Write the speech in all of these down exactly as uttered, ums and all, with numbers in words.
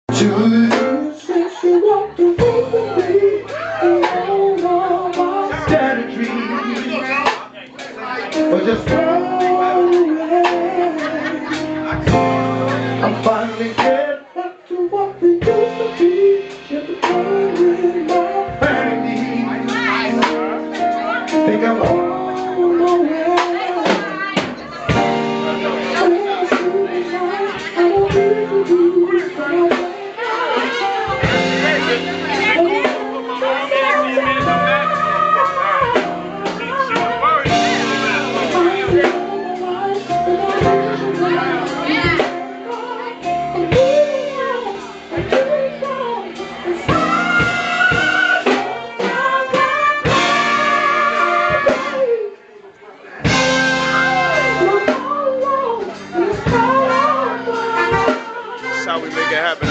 Two years since you walked away from me, and all of my scattered dreams are just gone away. I'm finally getting back to what we used to be, just playing my vanity. Think I'm on my way. That's how we make it happen.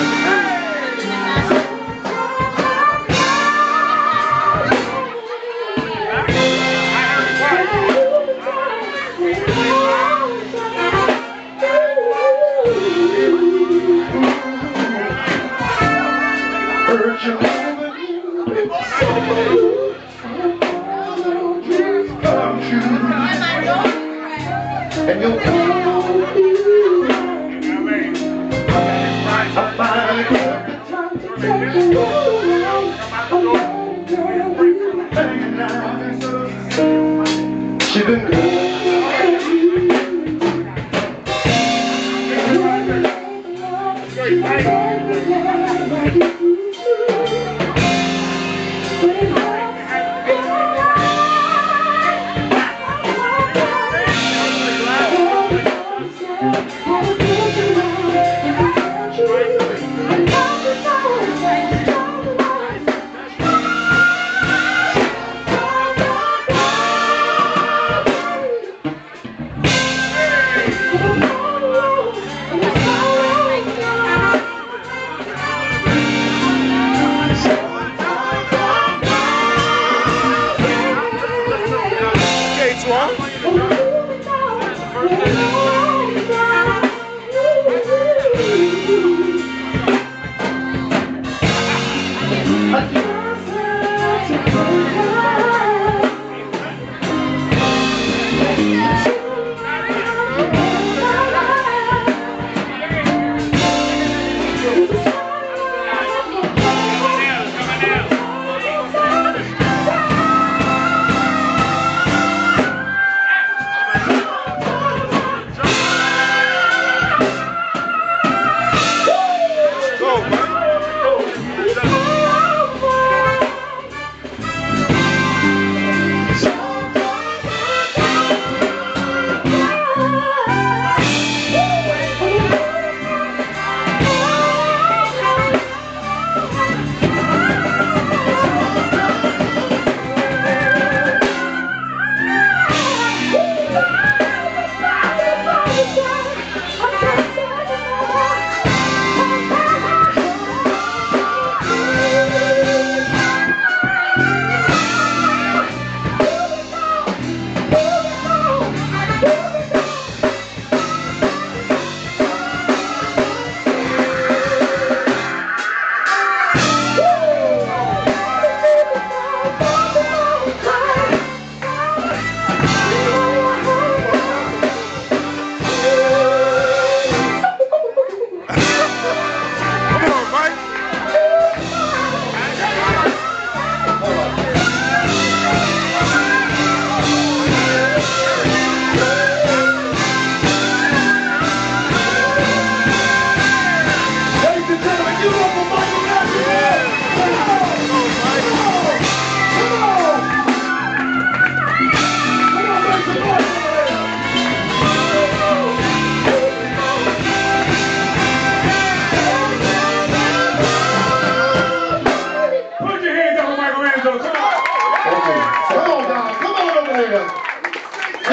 And you'll I finally got the time to take you around. She's been good.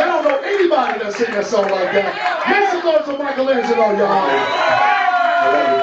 Sing a song like that. Make some noise for Michelangelo, y'all.